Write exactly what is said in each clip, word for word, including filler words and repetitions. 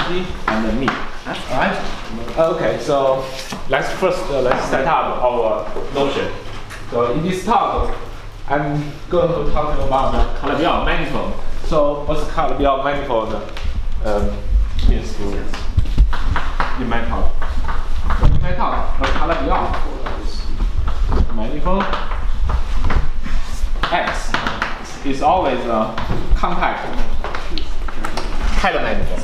Andy and me. Alright? Okay, so let's first uh, let's set up our notion. So in this talk, I'm going to talk about the Calabi Yau manifold. So what's Calabi Yau manifold um, means to in my talk? So in my talk, the Calabi Yau manifold X is always a compact manifold.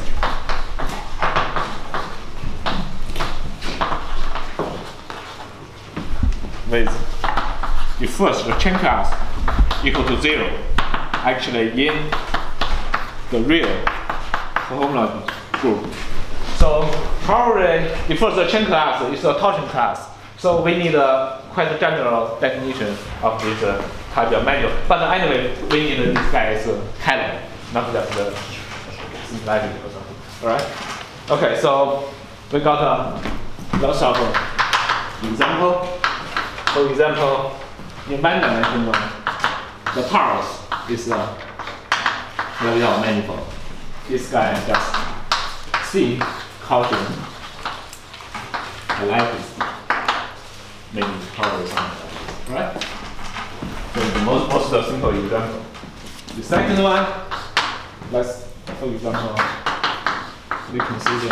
With the first the chain class equal to zero, actually in the real cohomology group. So probably the first chain class is a torsion class. So we need a quite general definition of this uh, Calabi Yau manifold. But anyway, we need this guy is uh, Calabi, not just the similarity or something. All right. Okay. So we got uh, lots of uh, example. For example, in one dimension, the torus is a Calabi Yau manifold. This guy is just C caution. I like this. Maybe torus something, right? So the most most simple example. The second one, let's for example, we consider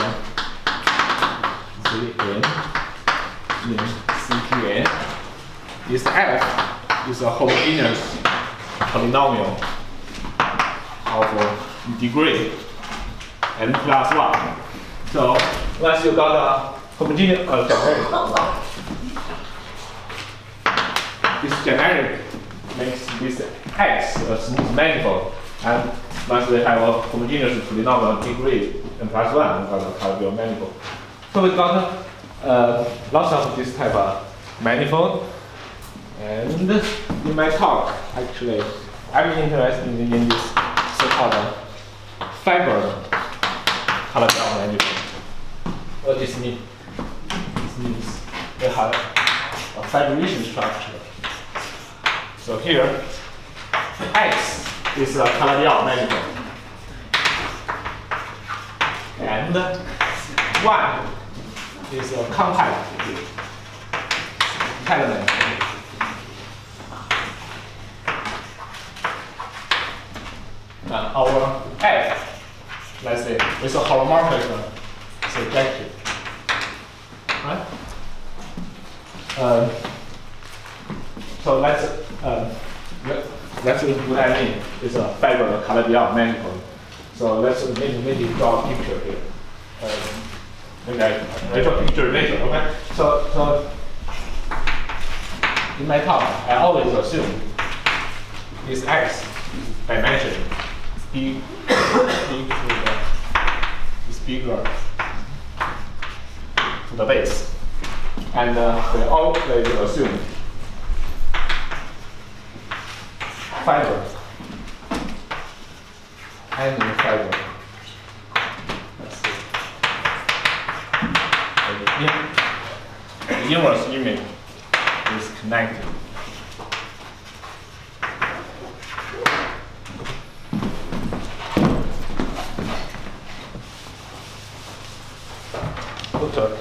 Zn in C P A. This F is a homogeneous polynomial of degree n plus one. So once you got a homogeneous uh, generic, this generic makes this X a smooth manifold, and once we have a homogeneous polynomial degree n plus one, we got a Calabi Yau manifold. So we got uh, lots of this type of manifold. And in my talk, actually, I'm interested in this so-called fiber Calabi Yau manifold. What does this mean? This means we have a fibration structure. So here, X is a Calabi Yau manifold, and Y is a compact element. And our F, let's say, is a holomorphic surjective. Right? Um, so let's um, let, let's see what I mean. It's a fiber Calabi Yau manifold. So let's maybe maybe draw a picture here. Um, maybe I I draw a picture later. Okay. So so in my talk, I always assume this X dimension big, big to the, is bigger to the base, and uh, we always assume fiber, any fiber. Let's see. The inverse image is connected. Footer.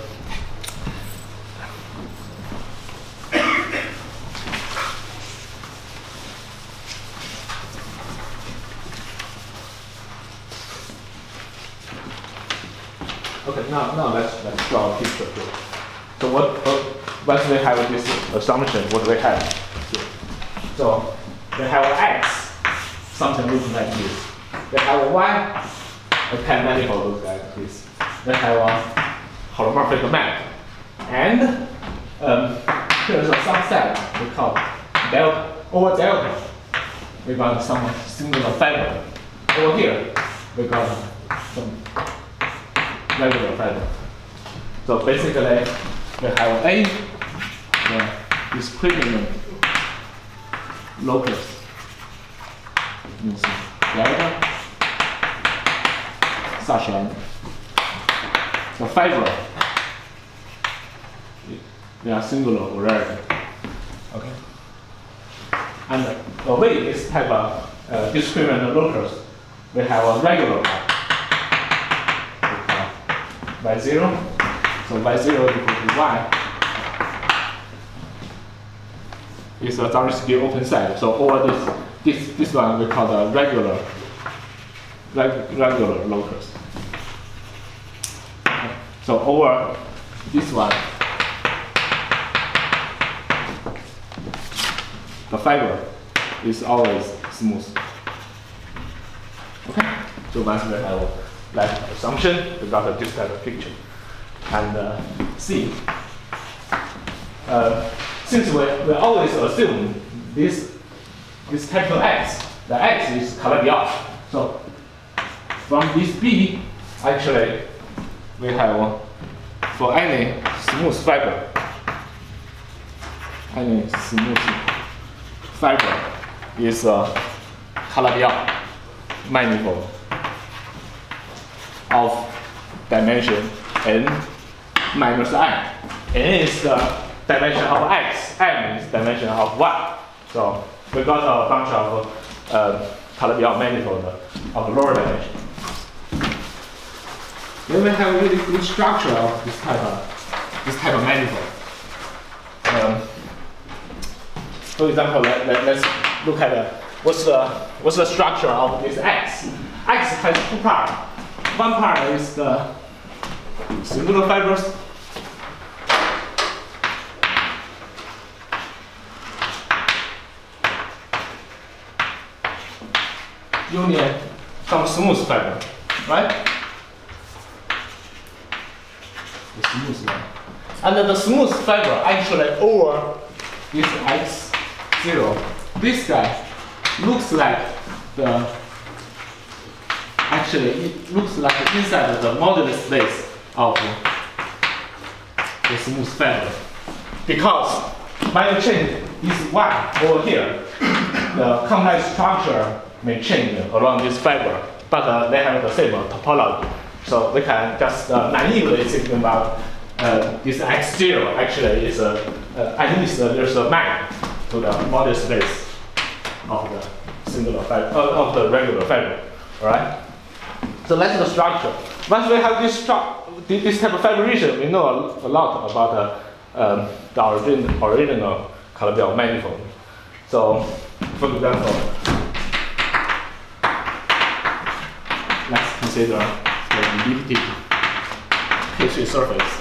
Okay, now now let's let's draw a picture here. So what, what once we have this assumption, what do we have here? So we have X, something looks like this. We have Y, a pen manifold looks like this. We have a holomorphic map, and um, here's a subset we call delta. Over delta, we got some singular fiber. Over here, we got some regular fiber. So basically, we have A, the discriminant locus means delta, such as the fiber. They are singular already. Okay. And the way this type of uh, discriminant locus, we have a regular part. y zero. So y zero equal to y is a Zariski open set. So over this this this one we call the regular reg, regular locus. So over this one, the fiber is always smooth. Okay. So once we have that assumption, we got this type of picture. And uh, see, uh, since we, we always assume this this capital X, the X is Calabi Yau. So from this B, actually, we have for any smooth fiber, any smooth fiber is a Calabi Yau manifold of dimension n minus I. N is the dimension of X, M is dimension of Y. So we got a bunch of uh, Calabi Yau manifold of lower dimension. Then we have a really good structure of this type of this type of manifold. Um, for example, let, let, let's look at the, what's the what's the structure of this X. X has two parts. One part is the singular fibers. Union some smooth fiber, right? The smooth one. And the smooth fiber actually over this X zero. This guy looks like the actually it looks like inside the modular space of the smooth fiber. Because by the change this Y over here, the complex structure may change around this fiber, but uh, they have the same topology. So we can just uh, naively think about uh, this X zero actually is a, uh, at least uh, there's a map to the model space of the singular fiber, uh, of the regular fiber. Alright? So that's the structure. Once we have this, this type of fibration, we know a, a lot about uh, um, the origin, original Calabi Yau manifold. So, for example, let's consider the elliptic K three surface.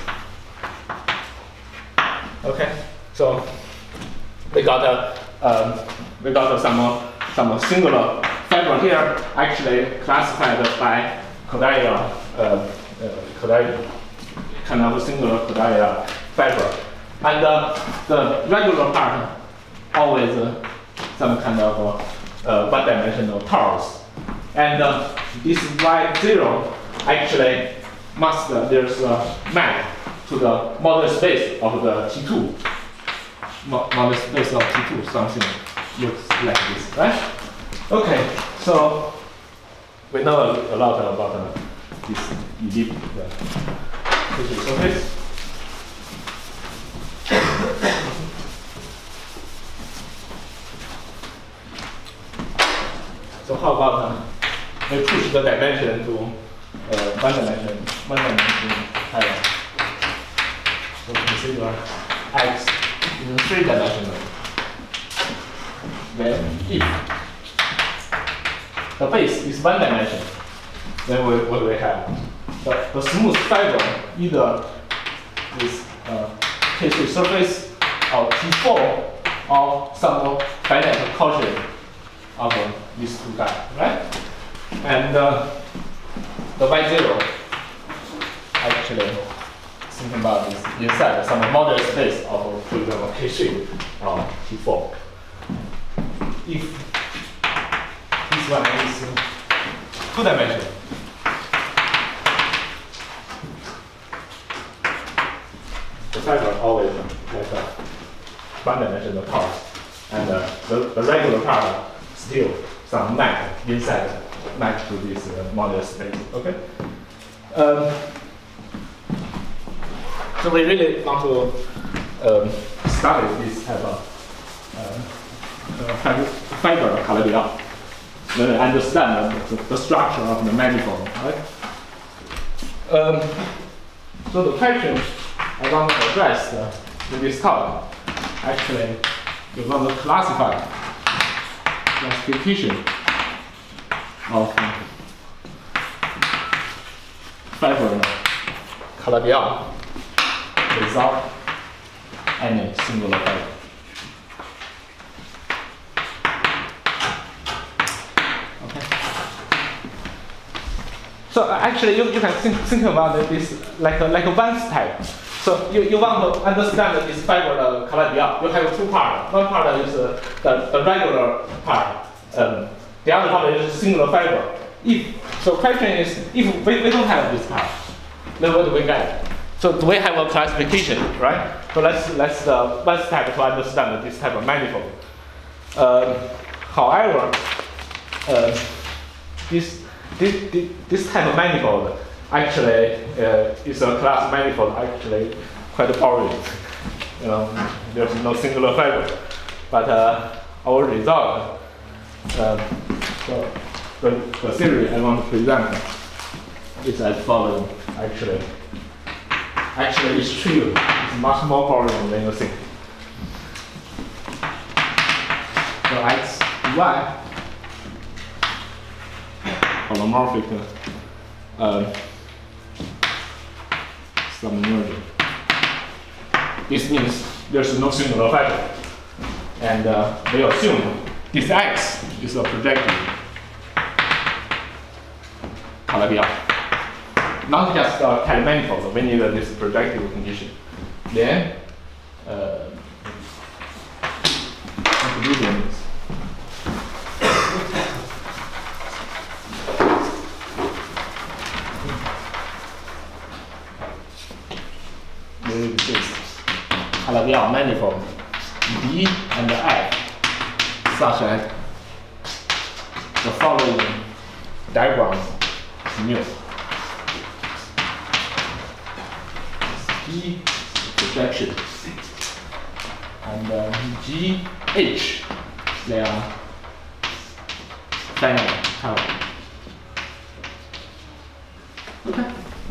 Okay, so we got a um, we got some some singular fiber here, actually classified by Kodaya, uh, uh, Kodaya, kind of singular Kodaya fiber, and uh, the regular part always uh, some kind of uh, one-dimensional torus. And uh, this Y zero actually must, uh, there's a map to the model space of the T two. Mo model space of T two, something looks like this, right? Okay, so we know a, a lot about uh, this elliptic uh, surface. So how about uh, we push the dimension to uh, one dimension, one dimension higher. So consider X in three dimensional. Then if the base is one dimension, then we, what do we have? The, the smooth fiber either is uh, K three surface or T four or some finite Cauchy of uh, these two guys, right? And uh, the Y zero, actually, thinking about this inside some model space of, for example, K three or T four. If this one is two dimensional, the fiber always like a one dimensional part, and uh, the, the regular part still some map inside, map to this uh, model space. Okay. Um, so we really want to um, study this type of uh, uh, fiber, fiber Calabi Yau. Then we understand the, the, the structure of the manifold, right? Um, So the question I want to address uh, in this talk, actually, we want to classify classification of fiber Calabi Yau without any singular fiber. Okay. So uh, actually, you, you can think, think about this like a, like a one type. So you, you want to understand this fiber uh, Calabi Yau. You have two parts. One part is uh, the, the regular part. Um, the other part is singular fiber. If so, question is if we, we don't have this part, then what do we get? So do we have a classification, right? So let's let's uh, one step to understand this type of manifold. Uh, however, uh, this, this this this type of manifold actually uh, is a class manifold. Actually, quite boring. You know, there's no singular fiber. But uh, our result, uh, so the, the theory I want to present is as follows. Actually. Actually, it's true. It's much more boring than you think. So X, Y, holomorphic uh, submerging. This means there's no singular fiber, and uh, they assume this X is a projective Calabi Yau. Not just uh, Calabi manifold, we need uh, this projective condition. Then, uh, conclusions. There exists Calabi Yau manifold D and F, such as the following diagram is mu. G projection and uh, G H, they are finite power. Okay.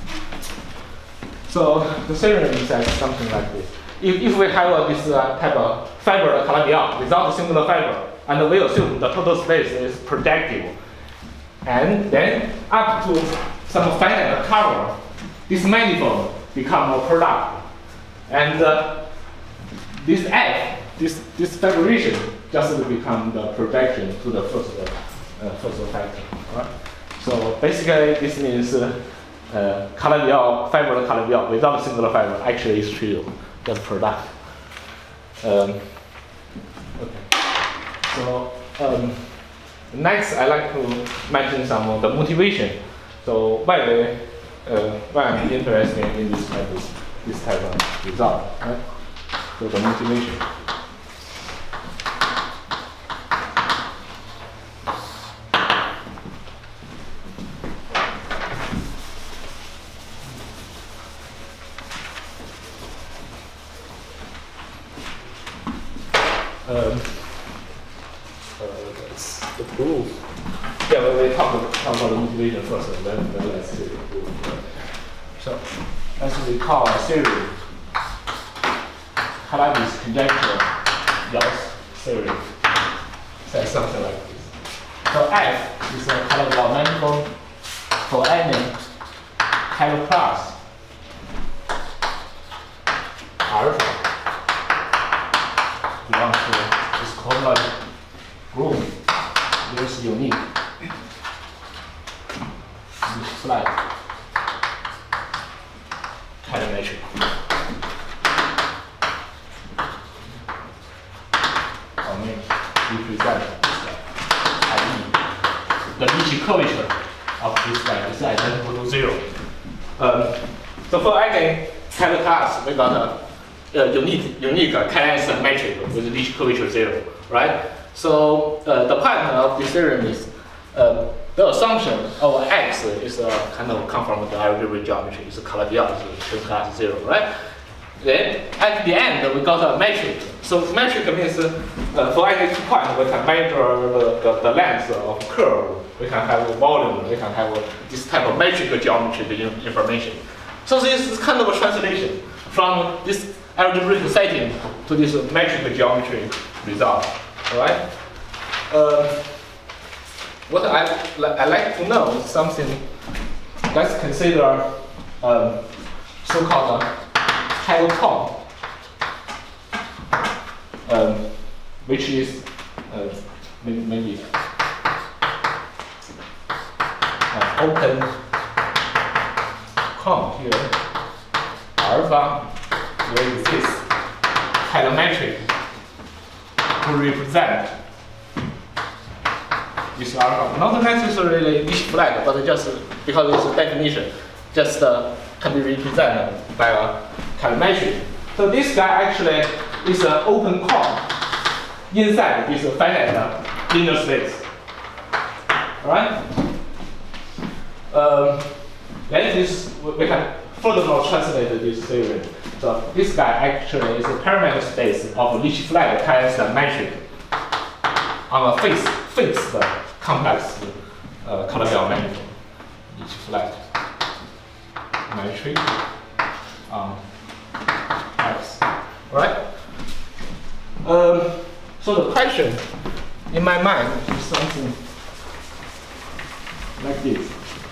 So the theorem is like something like this. If, if we have uh, this uh, type of fiber Calabi Yau without a singular fiber, and we assume the total space is projective, and then up to some finite cover, this manifold become a product, and uh, this F, this this figuration, just will become the projection to the first uh, first factor. Right? So basically, this means uh, uh, Calabi Yau fiber Calabi Yau without a singular fiber actually is trivial, just product. Um, okay. So um, next, I like to mention some of the motivation. So why we Uh, why I'm interested in this type of this type of result, right? So the motivation. Um, uh, that's the proof. Yeah, well, we talk about, talk about the motivation first, and then, then let's see the proof. So, as we call a theory, Calabi's conjecture, Yau's theory, says something like this. So F is a Calabi Yau manifold for any higher class alpha belongs to this cohomology group. There's unique. This slide. Metric. Or maybe represent this guy, that is the Ricci curvature of this guy is identical to zero. Um, so for any kind of class, we got a, a unique unique K-length metric with Ricci curvature zero, right? So uh, the point of this theorem is um, the assumption of X is a kind of come from the algebraic geometry. It's a Calabi Yau, it's a class zero, right? Then at the end we got a metric. So metric means uh, for any two point we can measure the, the, the length of curve. We can have a volume. We can have a, this type of metric geometry information. So this is kind of a translation from this algebraic setting to this metric geometry result. All right. Uh, what I I like to know is something. Let's consider um, so-called tidal column, um, which is uh, maybe uh, open column here. Alpha will exist telemetric to represent this alpha. Not necessarily each flag, but just because it's a definition, just uh, can be represented by a telemetry. So this guy actually is an open column inside this finite linear space. Alright? Um, then this we can furthermore translate this theory. So this guy actually is a parameter space of each flag times the metric on a fixed fixed complex uh, Calabi Yau manifold. Each flag metric on X. Right? Um, so the question in my mind is something like this.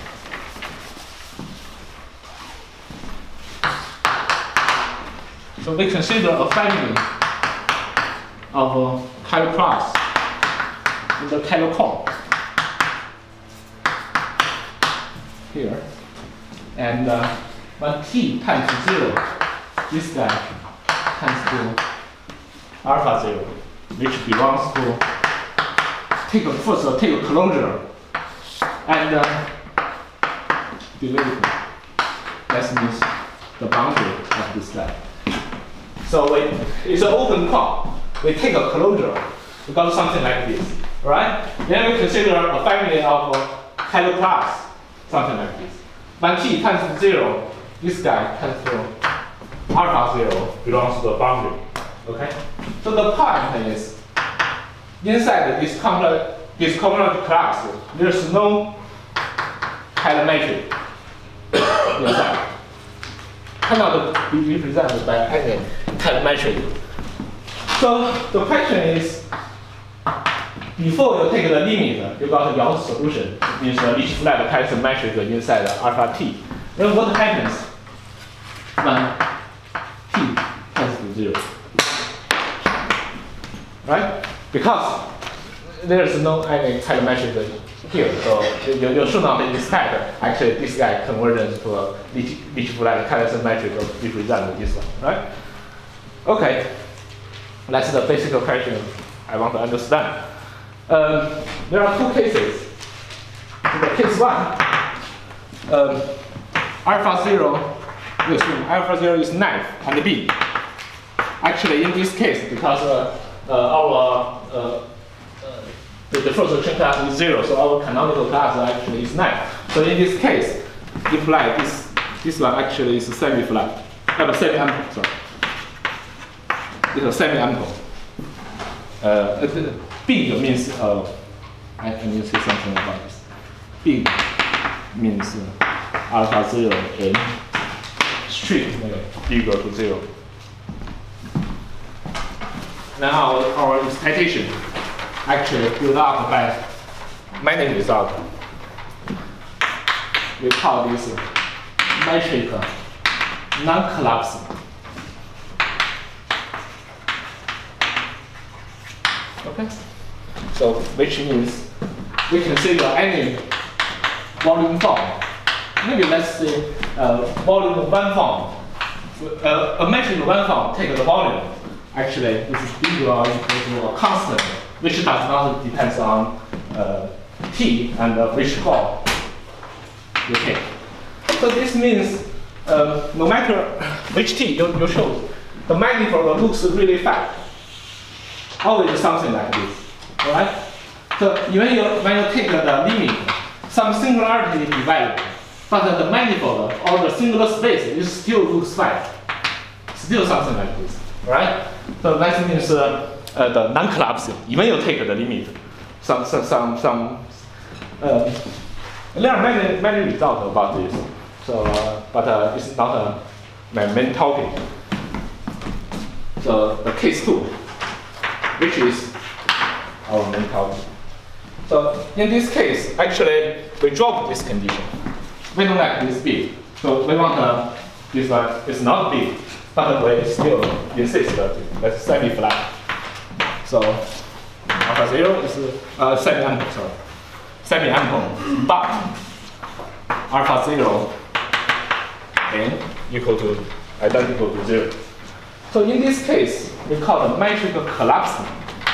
So we consider a family of uh, tidal class in the tidal column here, and uh, when t tends to zero, this guy tends to alpha zero, which belongs to take a first uh, take a closure and uh, delete. That means the boundary of this guy. So we, it's an open column. We take a closure. We got something like this, right? Then we consider a family of uh, tidal class, something like this. When t tends to zero, this guy tends to alpha zero belongs to the boundary. Okay. So the point is, inside this complex, this cohomology class, there's no telemetry inside. Cannot be represented by any telemetry. So the question is, before you take the limit, you got Yau's solution, means uh, each flag has a metric inside alpha t. Then what happens when t tends to zero? Right? Because there's no any telemetric here, so you, you should not expect actually this guy converges to a each flag has a metric of represent this one, right? Okay, that's the basic question I want to understand. Um, there are two cases. In the case one, um, alpha zero, we assume alpha zero is knife and B. Actually, in this case, because uh, uh, our uh, uh, the, the first chain class is zero, so our canonical class actually is knife. So in this case, if like this, this one actually is semi-flat, uh, semi-ample. Sorry, it's a semi-ample. Uh, big means uh, I can say something about this. Big means uh, alpha zero n strictly equal to zero. Now our, our excitation actually built up by many results. We call this metric non-collapsing. Okay, so which means we consider any volume form. Maybe let's say uh, volume one form. Uh, a metric one form take the volume. Actually, this is equal or equal to a constant, which does not depend on uh, t and uh, which form you take. So this means uh, no matter which t you, you choose, the manifold looks really fat. Always something like this, alright? So even you, when you take the limit, some singularity develop, but the manifold or the singular space it still looks flat. Still something like this, right? So that means uh, uh, the non-collapsing. Even you take the limit, some some some some. Uh, there are many many results about this. So, uh, but uh, it's not uh, my main topic. So the case two, which is our main topic. So in this case, actually, we drop this condition. We don't like this big. So we want uh, this one is not big, but we still insist that it's semi-flat. So alpha zero is uh, semi-ample, sorry, semi-ample, but alpha zero n equal to identical to zero. So in this case, we call the metric collapsing.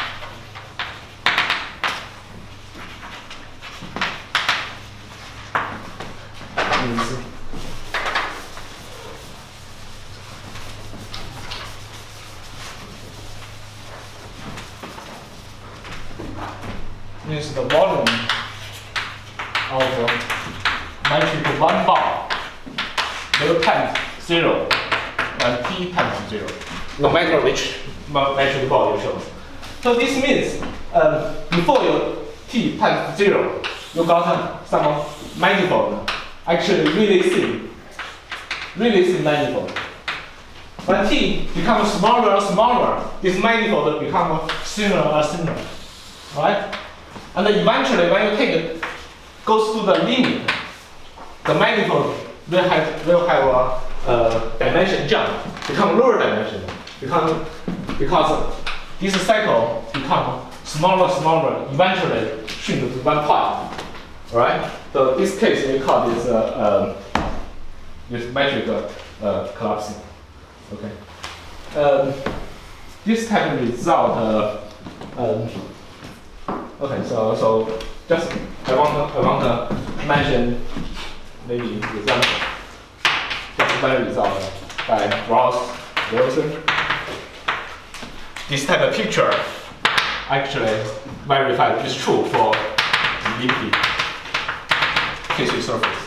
Means the volume of the metric one bar will times zero and t times zero, no matter which metric bar you chose. So this means um, before you t times zero, you got some manifold, actually really thin, really thin manifold. When t becomes smaller and smaller, this manifold becomes thinner and thinner, right? And then eventually, when you take it, goes to the limit, the manifold will have will have a uh, dimension jump, become lower dimension, become because this cycle become smaller, smaller, eventually shrink to one point. Right? So this case we call this uh, um, this metric uh, collapsing. Okay. Um, this type of result. Uh, um, okay. So so just I want to I want to mention maybe example. Just one result by Ross Wilson. This type of picture actually verified is true for liquid tissue surface.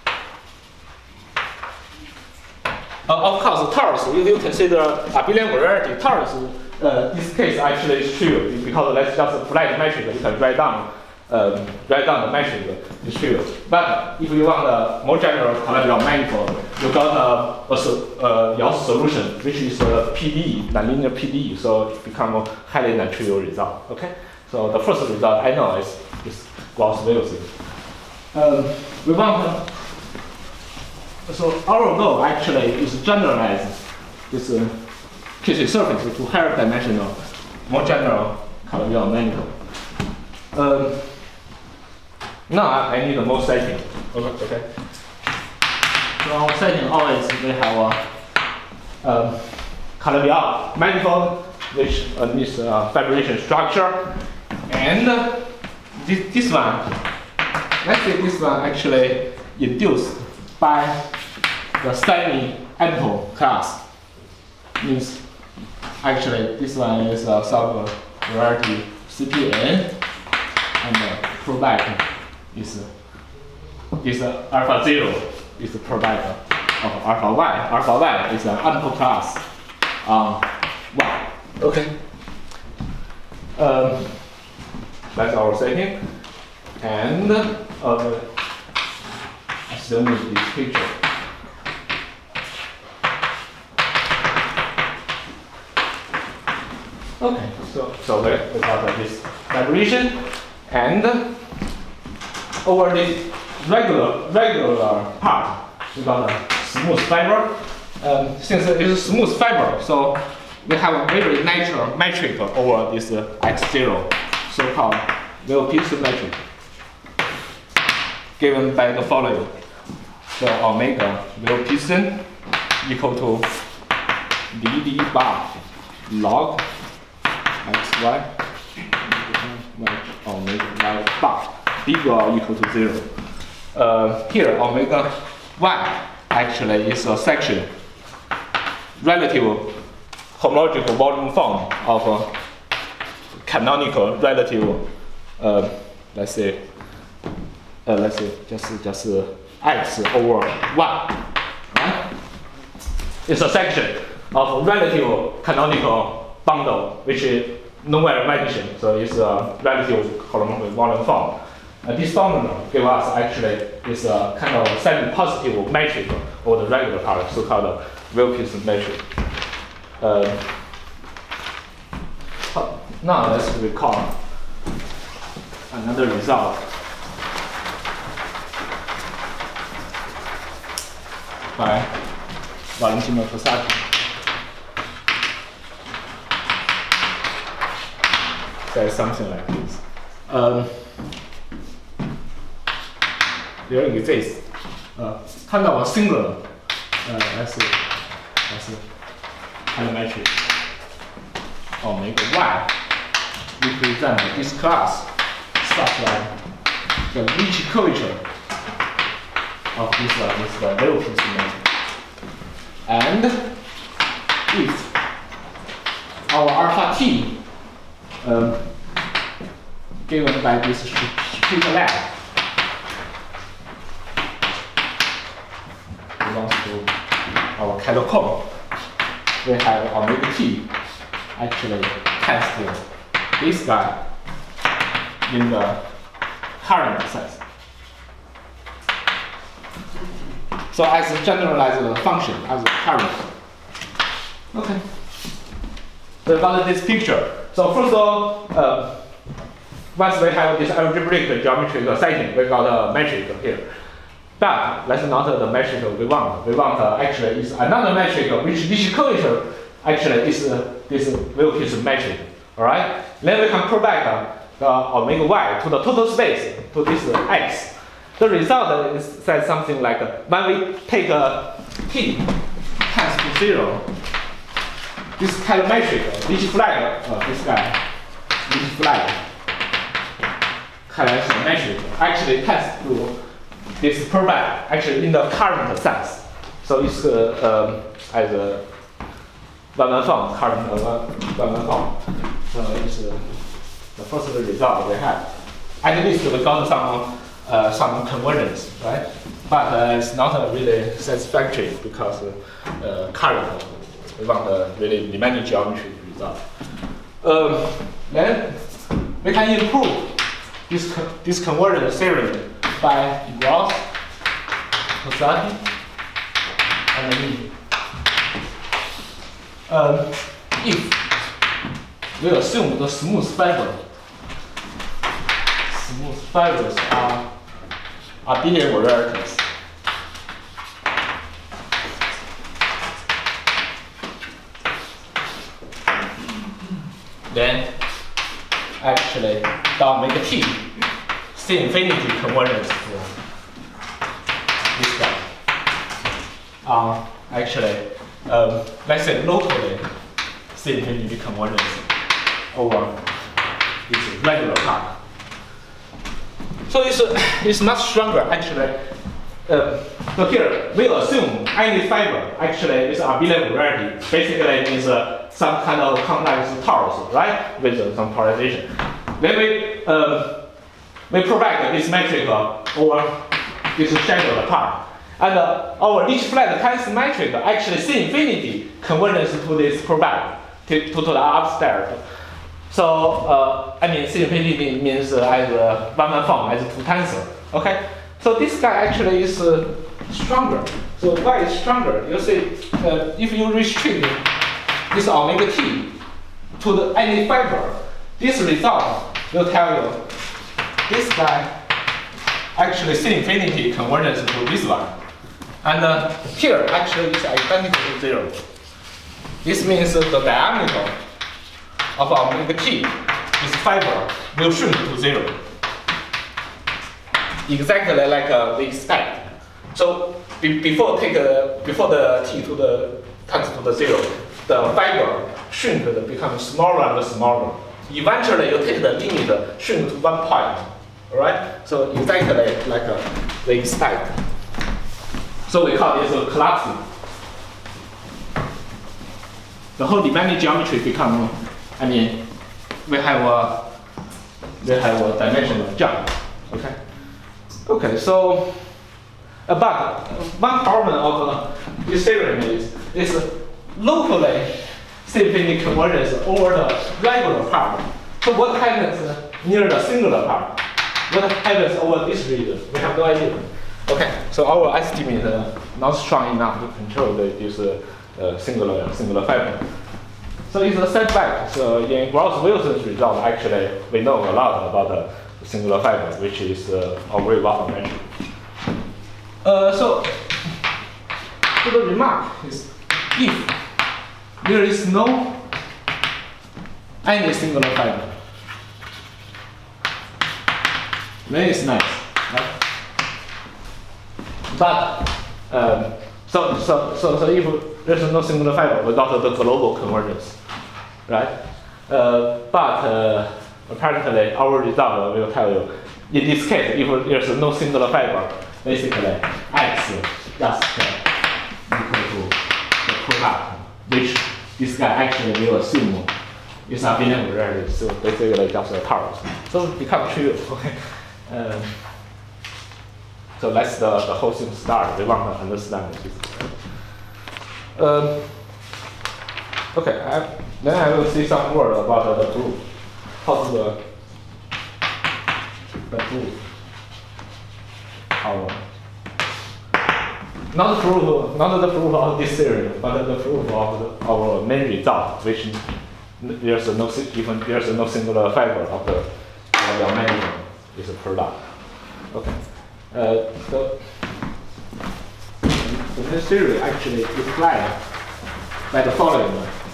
Uh, of course, torus, if you consider abelian variety, torus, uh, this case actually is true because that's just a flat metric. You can write down, um, write down the metric. It's true. But if you want a more general Calabi Yau manifold, you got a, a, a Yau solution, which is a P D E, nonlinear P D E, so it becomes a highly non-trivial result. Okay. So the first result I know is is Gauss-Wilson. Um, we want to, so our goal actually is generalize this uh, tissue surface to higher dimensional, more general Calabi Yau manifold. Um, now I, I need a more setting. Okay. Okay. So our setting always we have a um, Calabi Yau manifold which uh, needs a fibrilation structure, and uh, this this one. Let's say this one actually induced by the semi-ample class. Means actually this one is a sub variety C P N, and the product is is alpha zero is the product of alpha y. Alpha y is an ample class on y. Okay. Um, that's our setting. And uh, assuming this picture. Okay, so so we we got this vibration, and over this regular regular part, we got a smooth fiber. Um, since it is smooth fiber, so we have a very natural metric over this uh, x zero, so-called Valentino metric, given by the following. So omega will piston equal to d d bar log xy omega y bar d bar equal to zero. Uh, here omega y actually is a section relative homological volume form of a canonical relative. Uh, let's say. Uh, let's say just just uh, x over y, right? It's a section of relative canonical bundle, which is nowhere addition, so it's a relative homological volume form. uh, this formula give us actually is a kind of semi-positive metric or the regular part, so-called Wilkinson metric. Uh, now let's recall another result. By Valentino Tosatti. Says something like this. Um, there exists uh, kind of a singular, uh, let's see, let's see, telemetry omega y represent this class such like the Ricci curvature of this uh, this uh, Wilkinson metric. And if our alpha t um, given by this Triviality belongs to our catacomb, we have omega t actually testing this guy in the current sense. So as a generalized function, as a current. Okay. So about this picture. So first of all, uh, once we have this algebraic geometric setting, we got a metric here. But that's not the metric we want. We want uh, actually is another metric which this curvature actually is uh, this Wilkinson metric. All right. Then we can provide uh, the omega y to the total space to this uh, x. The result is says something like uh, when we take uh, t tends to zero, this calorimetric, Ricci flag, uh, this guy, Ricci flag, calorimetric actually tends to this provide actually in the current sense. So it's uh, um, as a one one form, current uh, one one form. So it's uh, the first result we have. At least we got some. Uh, some convergence, right? But uh, it's not uh, really satisfactory because uh, uh, current, we want a really demanding geometry result. Um, then we can improve this, co this convergence theory by Yuguang, Tosatti, and me. Um, if we assume the smooth fiber, smooth fibers are are bilinear varieties. Then actually the omega t C infinity convergence to this guy. Uh, actually, um, let's say locally C infinity convergence over this regular part. So it's, uh, it's much stronger actually. Uh, so here we assume any fiber actually is a bilinear variety. Basically means uh, some kind of complex torus, right? With uh, some polarization. Then we um, we provide this metric uh, over this scheduled part. And uh, our each flat times metric actually C infinity convergence to this provide to, to, to the upstairs. So, uh, I mean, C infinity means uh, as a one one form, as a two tensor. Okay? So this guy actually is uh, stronger. So why is stronger? You see, uh, if you restrict this omega t to the any fiber, this result will tell you this guy actually C infinity convergence to this one. And uh, here actually is identical to zero. This means uh, the diameter of omega t, this fiber will shrink to zero. Exactly like uh, we expect. So be before take uh, before the t to the tends to the zero, the fiber shrink to become smaller and smaller. Eventually you take the limit shrink to one point. Alright? So exactly like uh, we expect. So we call this uh, collapsing. The whole demanding geometry become, I mean, we have a we have a dimensional jump. Okay. Okay. So, uh, but one problem of uh, this theorem is is locally C infinity convergence over the regular part. So what happens near the singular part? what happens over this region? We have no idea. Okay, so our estimate uh, not strong enough to control the, this uh, uh, singular singular fiber. So it's a setback. So in Gauss-Wilson's result, actually we know a lot about the singular fiber, which is uh, our very well mentioned. Uh, so, so the remark is if there is no any singular fiber, then it's nice, right? But um, so so so so if there's no singular fiber without the global convergence, right? Uh, but uh, apparently our result will tell you in this case if there's no singular fiber, basically x just uh, equal to the product, which this guy actually will assume is a binary rarity, so basically just a target. So it becomes trivial. Okay. Um, so let's the, the whole thing start. We want to understand this. Um, okay, I, then I will say some word about the proof. How to the, the proof. Our, not the proof, not the proof of this theory, but the proof of the, our main result, which there's no even there's no singular fiber of the Calabi manifold is a product. Okay. Uh, so, so this theory actually is implied by the following.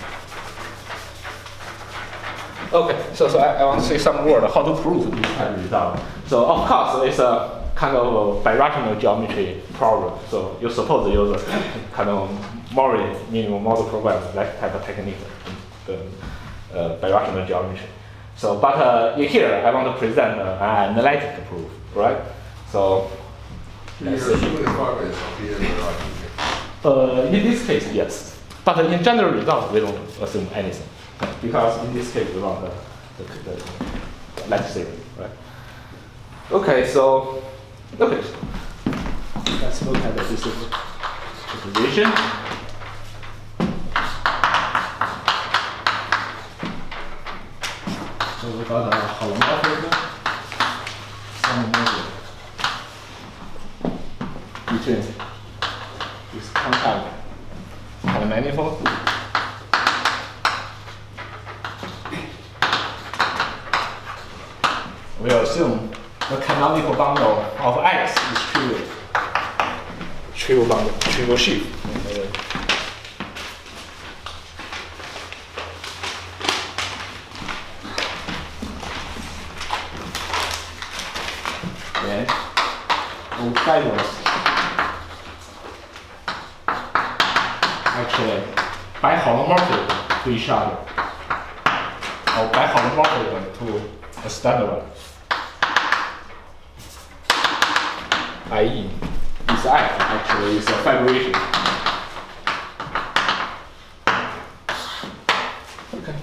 Okay, so so I, I want to say some word how to prove this kind of result. So of course it's a kind of a birational geometry problem. So you suppose the user kind of more minimum model program that type of technique, the uh, birational geometry. So, but uh, in here I want to present uh, an analytic proof, right? So, let's see. Uh, in this case, yes. But in general results, we don't assume anything because in this case we want the, the, the, the lattice theory, right? Okay, so okay, let's look at the distribution. So we got a holomorphism, some model between this contact and the manifold. We assume the canonical bundle of X is trivial. Trivial bundle, trivial sheaf. Then all fibers actually biholomorphic to each other, or biholomorphic to a standard one. that is, this F actually is a fibration. Okay.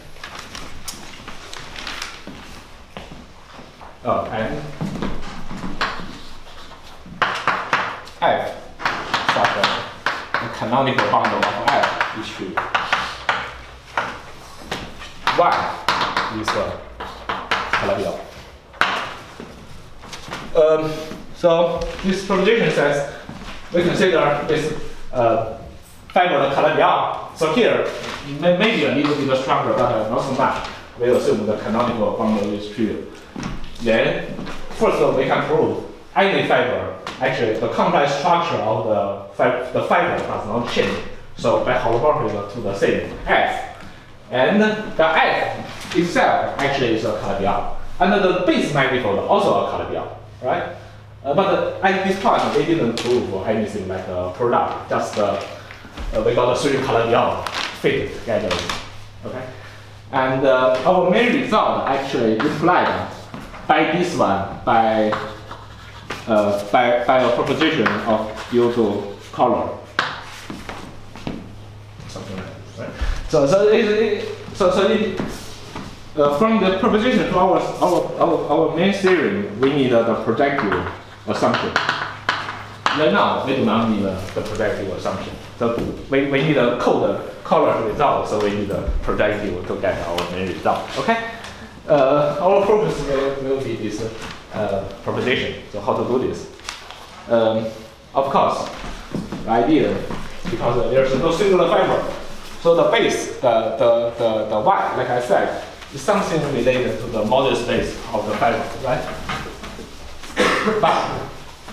Oh, and F such a, a canonical bundle of F is true. Y is a Calabi Yau. Um, So this proposition says we consider this uh, fiber the Calabi Yau. So here may, maybe a little bit stronger, but uh, not so much. We assume the canonical bundle is trivial. Then first of all, we can prove any fiber. Actually, the complex structure of the fi the fiber does not change. So by holomorphism to the same F, and the F itself actually is a Calabi Yau, and the base manifold also a Calabi Yau, right? Uh, but uh, at this point, we didn't prove anything like a product. Just uh, uh, we got the three Calabi Yau fit together. Okay, and uh, our main result actually implied by this one by uh, by by a proposition of due to color. Something like this, right? So so it, it, so so it, uh, from the proposition to our our our, our main theory, we need uh, the projective assumption. Right now, we do not need uh, the projective assumption. So we, we need a code color result, so we need a projective to get our main result. Okay? Uh, our focus will, will be this uh, uh, proposition. So how to do this? Um, of course, the idea, because there's no singular fiber, so the base, the, the, the, the y, like I said, is something related to the model space of the fiber, right? But,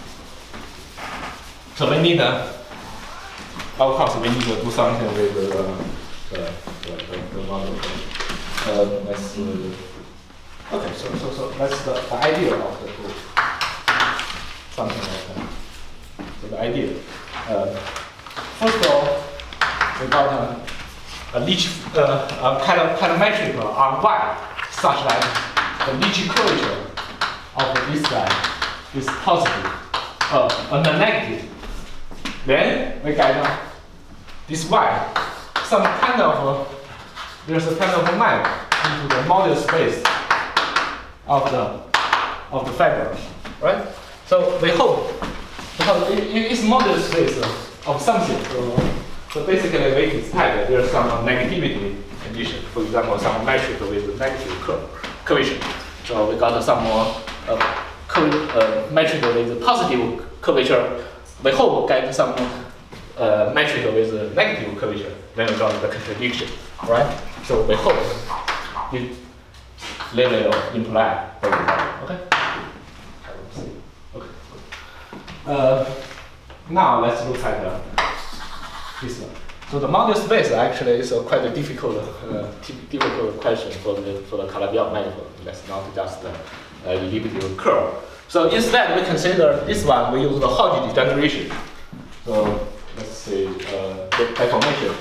so we need, uh, of course, we need to do something with the, the, the, the, the model. Uh, let's, uh, okay, so, so, so that's the, the idea of the tool. Something like that. So the idea. Uh, first of all, we got a, a leech, uh, a parametric on y, such that the leech curvature of this guy is positive, uh, and the negative. Then we get uh, this y, some kind of, uh, there's a kind of a map into the model space of the of the fiber, right? So we hope, because it, it is model space of something. So, so basically, we expect there's some negativity condition. For example, some metric with negative cur curvature. So we got some more uh, uh, metric with positive curvature. We hope get some uh, metric with negative curvature. Then we got the contradiction, right? So we hope it will imply the result. Okay. Okay. Uh, now let's look at the, this one. So the model space actually is a quite a difficult, uh, difficult question for the for the Calabi Yau manifold. That's not just a, a elliptical curve. So instead, we consider this one. We use the Hodge degeneration. So let's see uh, the deformation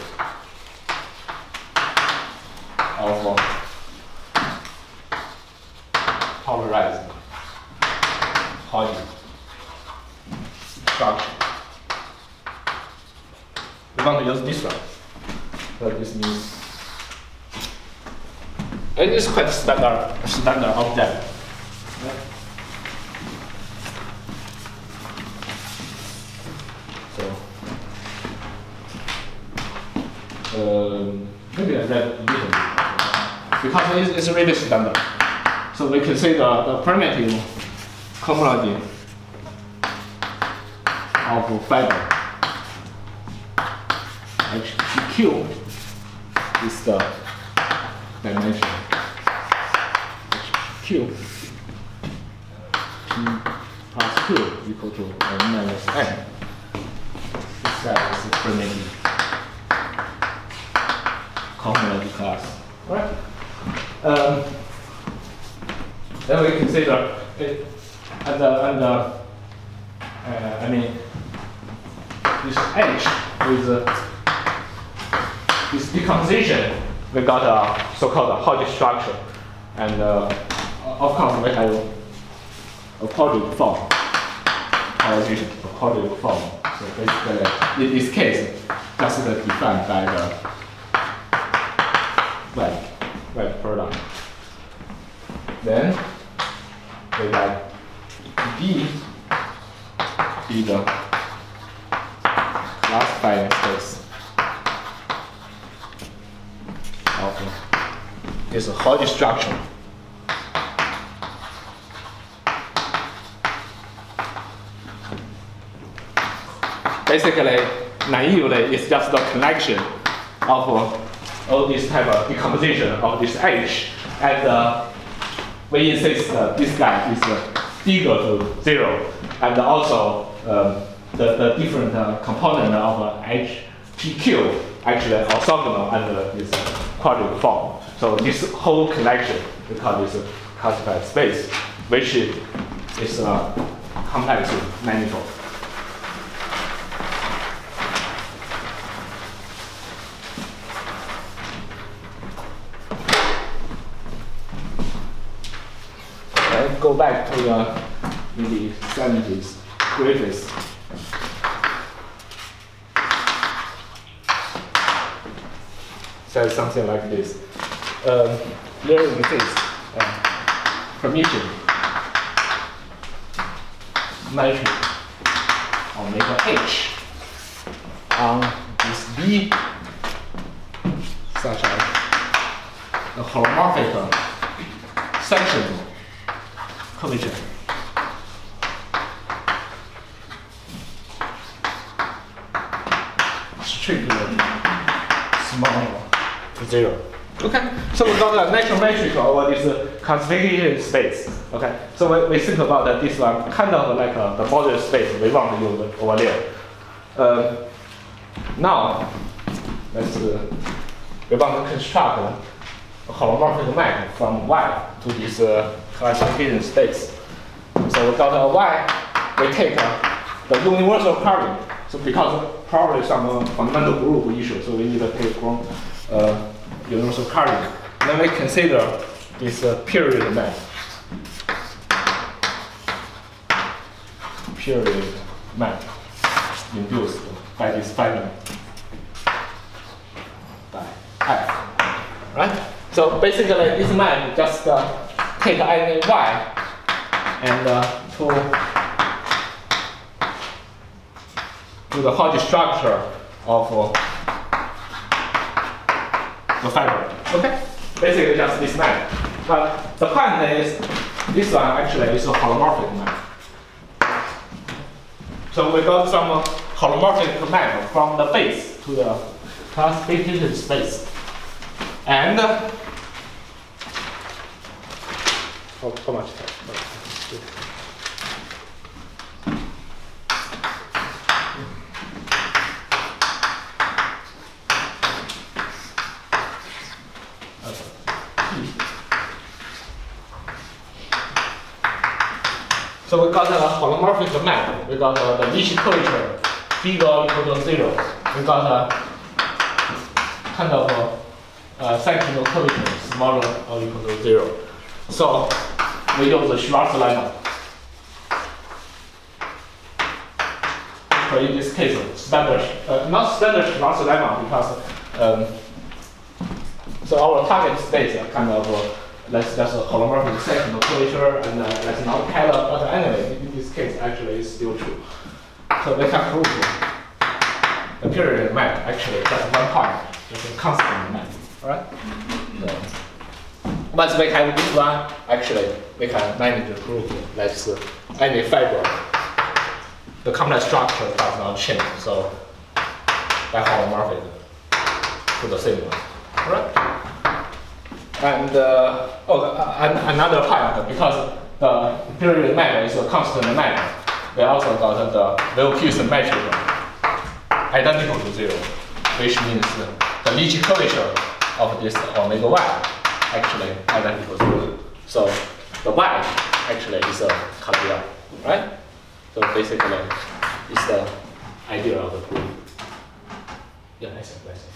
of uh, polarized Hodge structure. We want to use this one. So this means it is quite standard standard object. Yeah. So um, maybe I read a little bit because it's, it's really standard. So we consider the primitive homology of fiber. H Q is the dimension. H Q P plus Q equal to n minus n. This guy is the primitive homology class. Right? Um, then we consider it and the and the uh, I mean this H with uh, this decomposition, we got a so-called Hodge structure, and uh, of course we have a quadratic form. Polarization, a quadratic form. So basically, in this case, just defined by the web web product. Then we got D be the classified space. Okay. It's a Hodge structure. Basically, naively, it's just the connection of uh, all this type of decomposition of this H, and uh, we insist uh, this guy is uh, equal to zero, and also um, the, the different uh, component of uh, H P Q actually orthogonal under this quadratic form. So this whole connection we call this classified space, which is a complex manifold. Okay, go back to the maybe seventies Griffiths. Says something like this. Um, there exists uh, permission metric omega H on this B such as the holomorphic section curvature strictly small to zero. Okay, so we got a natural metric over this uh, classification space. Okay, so we, we think about uh, this one kind of like uh, the model space we want to use over there. Uh, now, let's uh, we want to construct a holomorphic map from Y to this uh, classification space. So we got a Y, we take uh, the universal covering. So because probably some uh, fundamental group issue, so we need to take from uh, universal covering. Then we consider this uh, period map. Period map induced by this finite by F. Right? So basically this map just uh, take any Y and uh, to, to the Hodge structure of uh, the fiber. Okay? Basically just this map. But the point is this one actually is a holomorphic map. So we got some uh, holomorphic map from the base to the classification space. And uh, how, how much time? So we got a holomorphic map. We got uh, the niche curvature bigger or equal to zero. We got a kind of a, a sectional curvature smaller or equal to zero. So we use the Schwarz lemma. So in this case, standard, uh, not standard Schwarz lemma because um, so our target space are kind of uh, let's just a holomorphic sectional curvature and uh, let's not Keller, but anyway, in this case actually it's still true. So we can prove the period map actually just one point, just a constant map. Alright? So once we have this one, actually we can manage to prove let's uh, any fiber, the complex structure does not change, so by holomorphic to the same one. Alright? And uh, oh, uh, another point, because the period map is a constant map, we also got the well-fused metric identical to zero, which means the niche curvature of this omega y actually identical to zero. So the y actually is a Calabi Yau, right? So basically, it's the idea of the proof. Yeah, I see, I see.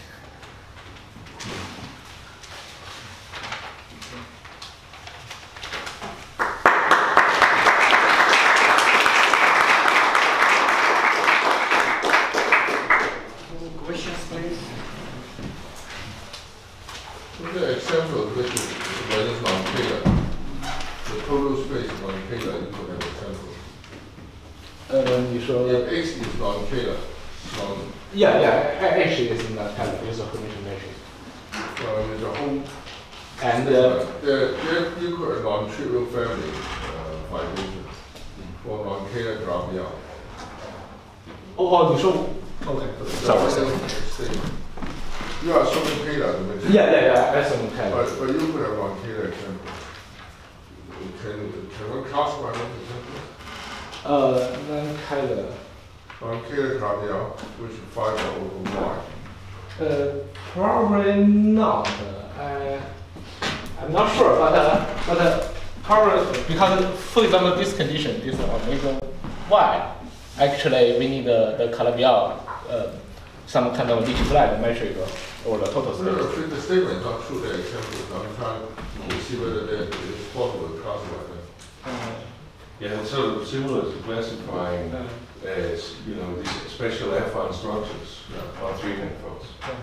The example of this is non-Taylor. The total space is non-Taylor equal to example. Uh, you show if X is non-Taylor, non yeah, yeah, H is not Taylor, it's a Hermitian matrix. Well, there's a whole and uh, they're, they're equal to non-trivial family uh, vibration for non-Taylor Calabi Yau. Oh, you show okay. Sorry, sorry. You are assuming Taylor dimension. Yeah, yeah, yeah, I assume Taylor. But, but you could have non-Taylor example. Can, can we classify one example? Uh, non-Taylor. Non-Taylor Calabi Yau, which is five over Y. Uh, probably not. Uh, I'm not sure, but uh, but uh, probably because, for example, this condition, this omega y, actually we need uh, the Calabi Yau, uh, some kind of niche flag metric or the total space. No, no, the statement is not true. The example, I'm trying to see whether it's possible to classify them. Uh, Yeah, it's sort of similar to classifying uh, as, you know, these special affine structures Yeah. on three manifolds. uh,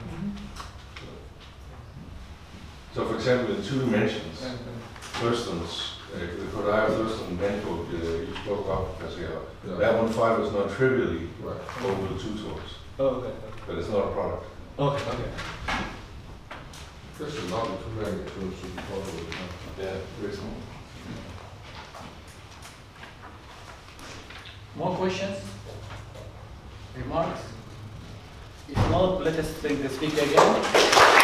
So, for example, in two dimensions, uh, Thurston's, uh, the Cordai Thurston manifold uh, you spoke of, Professor Yau, Yeah. that one fibers non-trivially Right. over the two tours, oh, okay. but it's not a product. Okay, okay. This is not the two magnitudes should be possible. Yeah, very small. More questions? Remarks? If not, let us take the speaker again.